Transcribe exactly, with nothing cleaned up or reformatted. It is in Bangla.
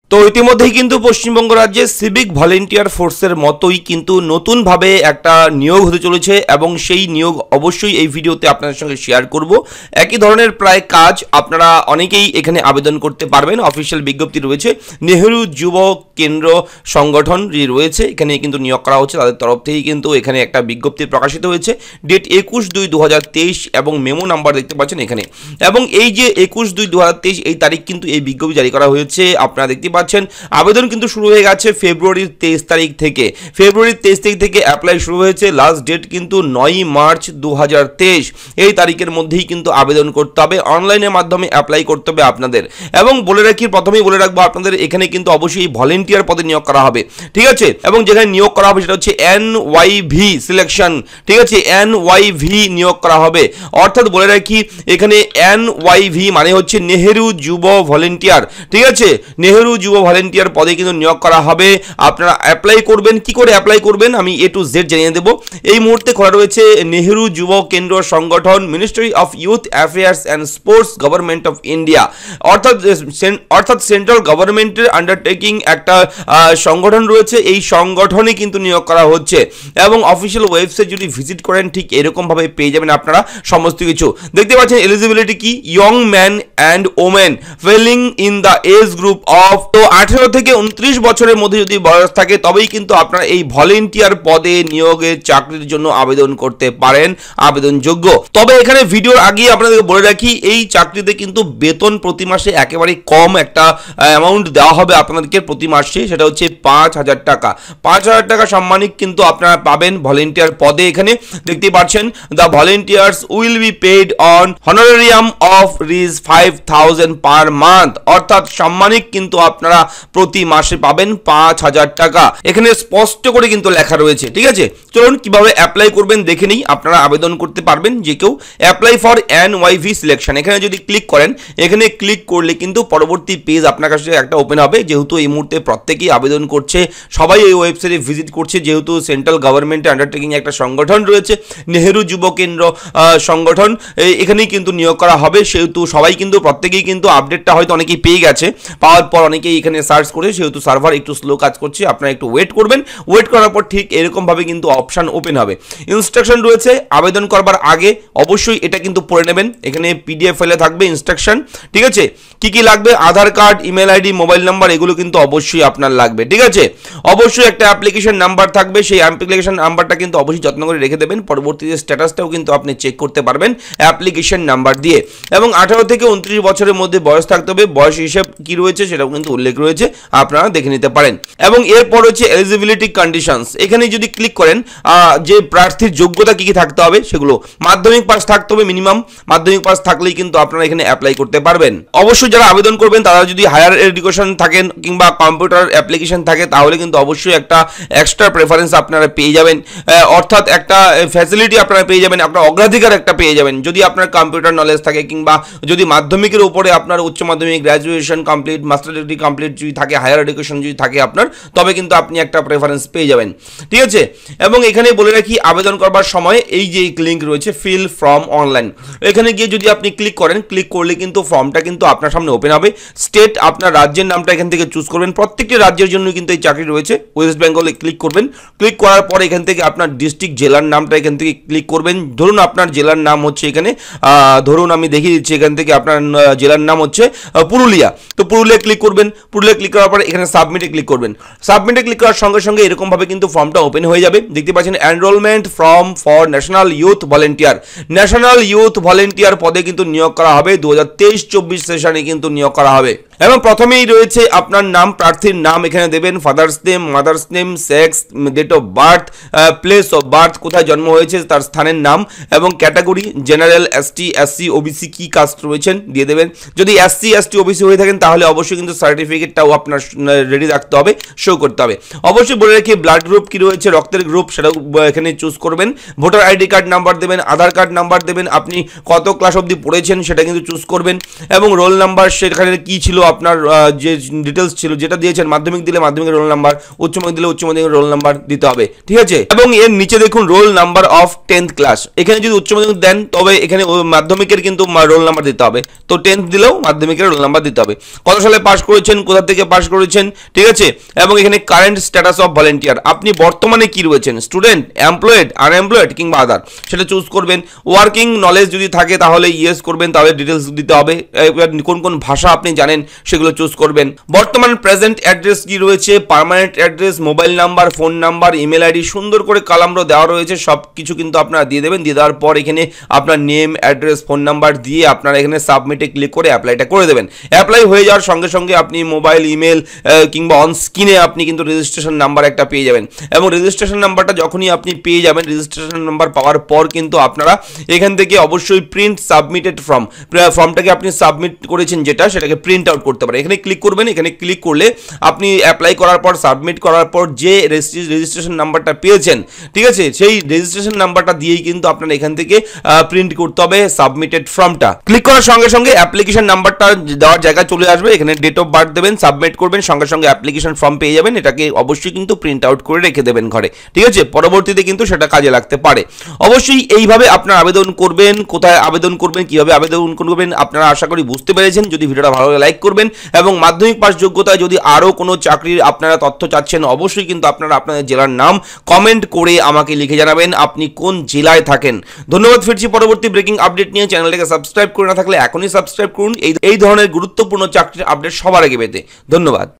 তো ইতিমধ্যেই কিন্তু পশ্চিমবঙ্গ রাজ্যে সিভিক ভলেন্টিয়ার ফোর্সের মতোই কিন্তু নতুনভাবে একটা নিয়োগ হতে চলেছে এবং সেই নিয়োগ অবশ্যই এই ভিডিওতে আপনাদের সঙ্গে শেয়ার করব। একই ধরনের প্রায় কাজ আপনারা অনেকেই এখানে আবেদন করতে পারবেন। অফিসিয়াল বিজ্ঞপ্তি রয়েছে, নেহেরু যুব কেন্দ্র সংগঠন যে রয়েছে এখানে কিন্তু নিয়োগ করা হচ্ছে, তাদের তরফ থেকেই কিন্তু এখানে একটা বিজ্ঞপ্তি প্রকাশিত হয়েছে। ডেট একুশ দুই দু হাজার তেইশ এবং মেমো নাম্বার দেখতে পাচ্ছেন এখানে। এবং এই যে একুশ দুই দু হাজার তেইশ এই তারিখ কিন্তু এই বিজ্ঞপ্তি জারি করা হয়েছে। আপনারা দেখতে পাচ্ছেন আবেদন কিন্তু শুরু হয়ে গেছে ফেব্রুয়ারির তেইশ তারিখ থেকে। ফেব্রুয়ারির তেইশ তারিখ থেকে অ্যাপ্লাই শুরু হয়েছে। লাস্ট ডেট কিন্তু নয়ই মার্চ দু হাজার তেইশ। এই তারিখের মধ্যেই কিন্তু আবেদন করতে হবে, অনলাইনের মাধ্যমে অ্যাপ্লাই করতে হবে আপনাদের। এবং বলে রাখি, প্রথমেই বলে রাখবো আপনাদের এখানে কিন্তু অবশ্যই ভলেন্টিয়ার পদে নিয়োগ করা হবে, ঠিক আছে। এবং যেখানে নিয়োগ করা হবে সেটা হচ্ছে এন ওয়াই ভি সিলেকশন, ঠিক আছে। এন ওয়াই ভি নিয়োগ করা হবে, অর্থাৎ বলে রাখি এখানে এন ওয়াই ভি মানে হচ্ছে নেহেরু যুব ভলেন্টিয়ার, ঠিক আছে। নেহেরু যুব ভলেন্টিয়ার পদে কিন্তু নিয়োগ করা হবে। আপনারা অ্যাপ্লাই করবেন, কি করে অ্যাপ্লাই করবেন আমি এ টু জেড জানিয়ে দেবো। এই মুহূর্তে খোলা রয়েছে Nehru Yuva Kendra Sangathan, ministry of youth affairs and sports, government of India, অর্থাৎ অর্থাৎ সেন্ট্রাল গভর্নমেন্টের আন্ডারটেকিং একটা সংগঠন রয়েছে। এই সংগঠনে কিন্তু নিয়োগ করা হচ্ছে এবং অফিসিয়াল ওয়েবসাইট যদি ভিজিট করেন ঠিক এরকমভাবে পেয়ে যাবেন আপনারা সমস্ত কিছু। দেখতে পাচ্ছেন এলিজিবিলিটি কি, young man and women falling in the age group of, তো আঠেরো থেকে উনত্রিশ বছরের মধ্যে যদি বয়স থাকে তবেই কিন্তু আপনারা এই ভলেন্টিয়ার পদে নিয়োগের চাকরির জন্য আবেদন করতে পারেন, আবেদনযোগ্য। তবে এখানে ভিডিওর আগে আপনাদেরকে বলে রাখি এই চাকরিতে কিন্তু বেতন প্রতি মাসে একেবারে কম একটা অ্যামাউন্ট দেওয়া হবে আপনাদেরকে প্রতি মাসে, সেটা হচ্ছে পাঁচ হাজার টাকা। পাঁচ হাজার টাকা সম্মানিক কিন্তু আপনারা পাবেন ভলেন্টিয়ার পদে। এখানে দেখতে পাচ্ছেন the volunteers will be paid on honorarium of রিজ ফাইভ থাউজেন্ড পার মান্থ, অর্থাৎ সম্মানিক কিন্তু আপনারা প্রতি মাসে পাবেন পাঁচ হাজার টাকা। এখানে স্পষ্ট করে কিন্তু লেখা রয়েছে, ঠিক আছে। চলুন কিভাবে অ্যাপ্লাই করবেন দেখে নিই। আপনারা আবেদন করতে পারবেন যে কেউ, apply for N Y V selection, এখানে যদি ক্লিক করেন, এখানে ক্লিক করলে কিন্তু পরবর্তী পেজ আপনার কাছে একটা ওপেন হবে। যেহেতু এই মুহূর্তে প্রত্যেকেই আবেদন করছে, সবাই এই ওয়েবসাইটে ভিজিট করছে, যেহেতু সেন্ট্রাল গভর্নমেন্টের আন্ডারটেকিং একটা সংগঠন রয়েছে নেহেরু যুব কেন্দ্র সংগঠন, এখানেই কিন্তু নিয়োগ করা হবে। সেহেতু সবাই কিন্তু প্রত্যেকেই কিন্তু আপডেটটা হয়তো অনেকেই পেয়ে গেছে, পাওয়ার পর অনেকেই এখানে সার্চ করে, সেহেতু সার্ভার একটু স্লো কাজ করছে, আপনারা একটু ওয়েট করবেন। ওয়েট করার পর ঠিক এরকমভাবে কিন্তু অপশান ওপেন হবে। ইনস্ট্রাকশন রয়েছে আবেদন করবার আগে, অবশ্যই এটা কিন্তু পড়ে নেবেন। এখানে পিডিএফ ফাইলে থাকবে ইনস্ট্রাকশন, ঠিক আছে। কি কি লাগবে, Aadhaar card, email ID, mobile number, এগুলো কিন্তু অবশ্যই আপনার লাগবে, ঠিক আছে। অবশ্যই একটা অ্যাপ্লিকেশন নাম্বার থাকবে, সেই অ্যাপ্লিকেশন নাম্বারটা কিন্তু অবশ্যই যত্ন করে রেখে দেবেন। পরবর্তীতে স্ট্যাটাসটাও কিন্তু আপনি চেক করতে পারবেন অ্যাপ্লিকেশন নাম্বার দিয়ে। এবং আঠারো থেকে উনত্রিশ বছরের মধ্যে বয়স থাকতে হবে, বয়স হিসেব কি রয়েছে সেটাও কিন্তু উল্লেখ রয়েছে, আপনারা দেখে নিতে পারেন। এবং এরপর হচ্ছে এলিজিবিলিটি কন্ডিশনস, এখানে যদি ক্লিক করেন যে প্রার্থীর যোগ্যতা কি কি থাকতে হবে সেগুলো, মাধ্যমিক পাস থাকতে হবে মিনিমাম, মাধ্যমিক পাস থাকলেই কিন্তু আপনারা এখানে অ্যাপ্লাই করতে পারবেন। অবশ্যই যারা আবেদন করবেন তারা যদি হায়ার এডুকেশন থাকেন কিংবা কম্পিউটার অ্যাপ্লিকেশন থাকে তাহলে কিন্তু অবশ্যই একটা এক্সট্রা প্রেফারেন্স আপনারা পেয়ে যাবেন, অর্থাৎ একটা ফ্যাসিলিটি আপনারা পেয়ে যাবেন, আপনার অগ্রাধিকার একটা পেয়ে যাবেন যদি আপনার কম্পিউটার নলেজ থাকে, কিংবা যদি মাধ্যমিকের উপরে আপনার উচ্চ মাধ্যমিক, graduation complete, master degree complete যদি থাকে, হায়ার এডুকেশন যদি থাকে আপনার, তবে কিন্তু আপনি একটা প্রেফারেন্স পেয়ে যাবেন, ঠিক আছে। এবং এখানে বলে রাখি আবেদন করবার সময় এই যে লিঙ্ক রয়েছে ফিল ফর্ম অনলাইন, এখানে গিয়ে যদি আপনি ক্লিক করেন, ক্লিক করলে কিন্তু ফর্মটা কিন্তু আপনার সামনে ওপেন হবে। স্টেট, আপনার রাজ্যের নামটা এখান থেকে চুজ করবেন। প্রত্যেকটি রাজ্যের জন্য কিন্তু এই চাকরি রয়েছে। ওয়েস্ট বেঙ্গলে ক্লিক করবেন, ক্লিক করার পর এখান থেকে আপনার ডিস্ট্রিক্ট, জেলার নামটা এখান থেকে ক্লিক করবেন। ধরুন আপনার জেলার নাম হচ্ছে এখানে, ধরুন আমি দেখিয়ে দিচ্ছি, এখান থেকে আপনার জেলার নাম হচ্ছে পুরুলিয়া, তো পুরুলিয়া ক্লিক করবেন। পুরুলিয়া ক্লিক করার পর এখানে সাবমিটে ক্লিক করবেন। সাবমিটে ক্লিক করার সঙ্গে সঙ্গে এরকমভাবে কিন্তু ফর্মটা ওপেন হয়ে যাবে। দেখতে পাচ্ছেন enrolment form for national youth volunteer, national youth volunteer পদে কিন্তু নিয়োগ করা হবে। দু হাজার তেইশ চব্বিশ সেশনে কিন্তু নিয়োগ করা হবে। এবং প্রথমেই রয়েছে আপনার নাম, প্রার্থীর নাম এখানে দেবেন, father's name, mother's name, sex, date of birth, place of birth, কোথায় জন্ম হয়েছে তার স্থানের নাম, এবং category general, ST, SC, OBC কি কাস্ট রয়েছেন দিয়ে দেবেন। যদি এসসি, এসটি, ওবিসি হয়ে থাকেন তাহলে অবশ্যই কিন্তু সার্টিফিকেটটাও আপনার রেডি রাখতে হবে, শো করতে হবে। অবশ্যই বলে রাখি ব্লাড গ্রুপ কি রয়েছে, রক্তের গ্রুপ, সেটাও এখানে চুজ করবেন। ভোটার আইডি কার্ড নাম্বার দেবেন, আধার কার্ড নাম্বার দেবেন, আপনি কত ক্লাস অবধি পড়েছেন সেটা কিন্তু চুজ করবেন। এবং রোল নাম্বার সেখানে কি ছিল আপনার যে ডিটেলস ছিল যেটা দিয়েছেন, মাধ্যমিক দিলে মাধ্যমিকের রোল নাম্বার, উচ্চ মাধ্যমিক দিলে উচ্চ মাধ্যমিকের রোল নাম্বার দিতে হবে, ঠিক আছে। এবং এর নিচে দেখুন roll number of tenth class, এখানে যদি উচ্চ মাধ্যমিক দেন তবে এখানে মাধ্যমিকের কিন্তু রোল নাম্বার দিতে হবে, তো টেন্থ দিলেও মাধ্যমিকের রোল নাম্বার দিতে হবে, কত সালে পাস করেছেন, কোথা থেকে পাস করেছেন, ঠিক আছে। এবং এখানে কারেন্ট স্ট্যাটাস অফ ভলেন্টিয়ার, আপনি বর্তমানে কি রয়েছেন, স্টুডেন্ট, এমপ্লয়েড, আনএমপ্লয়েড কিংবা আদার, সেটা চুজ করবেন। ওয়ার্কিং নলেজ যদি থাকে তাহলে ইয়েস করবেন, তাহলে ডিটেলস দিতে হবে। কোন কোন ভাষা আপনি জানেন সেগুলো চুজ করবেন। বর্তমান প্রেজেন্ট অ্যাড্রেস কি রয়েছে, permanent address, mobile number, phone number, email ID, সুন্দর করে কালামরো দেওয়া রয়েছে, সব কিছু কিন্তু আপনারা দিয়ে দেবেন। দিয়ে দেওয়ার পর এখানে আপনার নেম, অ্যাড্রেস, ফোন নাম্বার দিয়ে আপনারা এখানে সাবমিটে ক্লিক করে অ্যাপ্লাইটা করে দেবেন। অ্যাপ্লাই হয়ে যাওয়ার সঙ্গে সঙ্গে আপনি মোবাইল, ইমেল কিংবা অন স্ক্রিনে আপনি কিন্তু রেজিস্ট্রেশন নাম্বার একটা পেয়ে যাবেন। এবং রেজিস্ট্রেশন নাম্বারটা যখনই আপনি পেয়ে যাবেন, রেজিস্ট্রেশন নাম্বার পাওয়ার পর কিন্তু আপনারা এখান থেকে অবশ্যই প্রিন্ট সাবমিটেড ফর্ম, ফর্মটাকে আপনি সাবমিট করেছেন যেটা, সেটাকে প্রিন্ট আউট করতে পারেন। এখানে ক্লিক করবেন, এখানে ক্লিক করলে আপনি অ্যাপ্লাই করার পর, সাবমিট করার পর যে রেজিস্ট্রেশন নাম্বারটা পেয়েছেন, ঠিক আছে, সেই রেজিস্ট্রেশন নাম্বারটা দিয়েই কিন্তু আপনার এখান থেকে প্রিন্ট করতে হবে সাবমিটেড ফর্মটা। ক্লিক করার সঙ্গে সঙ্গে অ্যাপ্লিকেশন নাম্বারটা দেওয়ার জায়গায় চলে আসবে, এখানে ডেট অফ বার্থ দেবেন, সাবমিট করবেন, সঙ্গে সঙ্গে অ্যাপ্লিকেশন ফর্ম পেয়ে যাবেন। এটাকে অবশ্যই কিন্তু প্রিন্ট আউট করে রেখে দেবেন ঘরে, ঠিক আছে, পরবর্তীতে কিন্তু সেটা কাজে লাগতে পারে। অবশ্যই এইভাবে আপনার আবেদন করবেন, কোথায় আবেদন করবেন, কিভাবে আবেদন করবেন আপনারা আশা করি বুঝতে পেরেছেন। যদি ভিডিওটা ভালো লাগে লাইক করবেন, এবং মাধ্যমিক পাস যোগ্যতায় যদি আরও কোনো চাকরির আপনারা তথ্য চাচ্ছেন অবশ্যই কিন্তু আপনারা আপনাদের জেলার নাম কমেন্ট করে আমাকে লিখে জানাবেন আপনি কোন জেলায় থাকেন। ধন্যবাদ, ফিরছি পরবর্তী ব্রেকিং আপডেট নিয়ে। চ্যানেলটাকে সাবস্ক্রাইব করে না থাকলে এখনই সাবস্ক্রাইব করুন এই এই ধরনের গুরুত্বপূর্ণ চাকরির আপডেট সবার আগে পেতে। ধন্যবাদ।